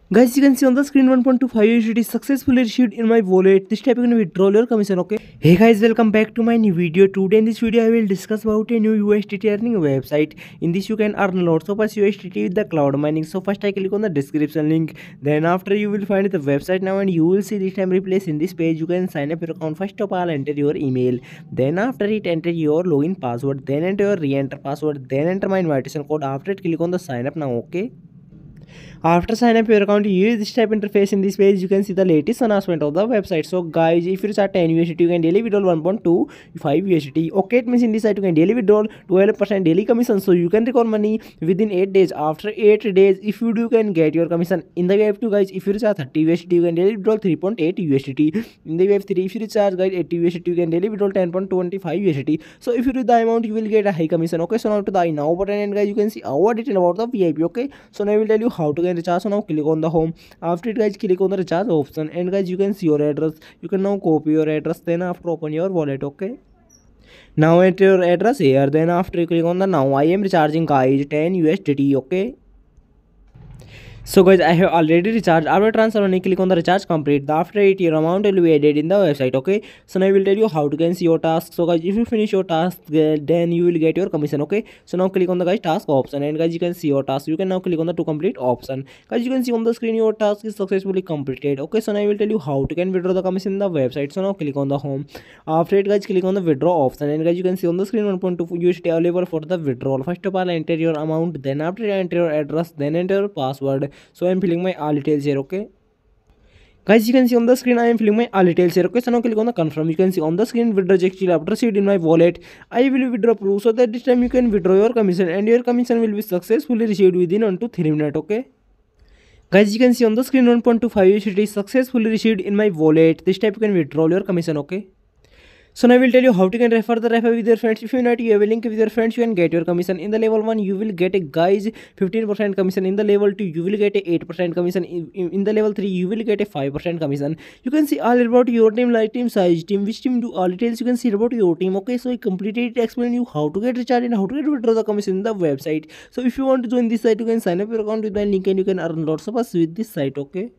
Guys, you can see on the screen 1.25 USDT successfully received in my wallet. This type you can withdraw your commission. Okay. Hey guys, welcome back to my new video. Today in this video I will discuss about a new USDT earning website. In this you can earn lots of USDT with the cloud mining. So first I click on the description link. Then after you will find the website now and you will see this time replace in this page. You can sign up your account. First of all enter your email. Then after it enter your login password. Then enter your re-enter password. Then enter my invitation code. After it click on the sign up now. Okay. After sign up your account, you use this type interface. In this page you can see the latest announcement of the website. So guys, if you start 10 USDT you can daily withdraw 1.25 USDT. Okay, it means in this site you can daily withdraw 12% daily commission, so you can record money within 8 days. After 8 days if you do, you can get your commission. In the wave 2 guys, if you recharge 30 USDT you can daily withdraw 3.8 USDT. In the wave 3 if you recharge guys 80 USDT you can daily withdraw 10.25 USDT. So if you do the amount you will get a high commission. Okay, so now to the now button and guys you can see our detail about the VIP. Okay, so now I will tell you how to get recharge. So now click on the home. After it guys click on the recharge option and guys you can see your address. You can now copy your address. Then after open your wallet. Okay, now enter your address here. Then after you click on the now I am recharging guys 10 USDT. Okay, so guys, I have already recharged. After transfer only click on the recharge complete. After it your amount will be added in the website. Okay, so now I will tell you how to can see your task. So guys, if you finish your task then you will get your commission. Okay, so now click on the guys task option and guys you can see your task. You can now click on the to complete option. Guys, you can see on the screen your task is successfully completed. Okay, so now I will tell you how to can withdraw the commission in the website. So now click on the home. After it guys click on the withdraw option and guys you can see on the screen 1.2 USDT available for the withdrawal. First of all enter your amount, then after enter your address, then enter your password. So I am filling my all details here. Okay, guys, you can see on the screen I am filling my all details here. Okay, so now click on the confirm. You can see on the screen withdraw actually after received in my wallet. I will withdraw proof so that this time you can withdraw your commission and your commission will be successfully received within 1 to 3 minutes. Okay, guys, you can see on the screen 1.25 USDT successfully received in my wallet. This type you can withdraw your commission. Okay, so now I will tell you how to can refer the refer with your friends. If you not you have a link with your friends, you can get your commission. In the level 1 you will get a guys 15% commission. In the level 2 you will get a 8% commission. In the level 3 you will get a 5% commission. You can see all about your team, like team size, team which team do all details. You can see about your team. Okay, so I completed it explain you how to get recharge and how to get withdraw the commission in the website. So if you want to join this site you can sign up your account with my link and you can earn lots of us with this site. Okay.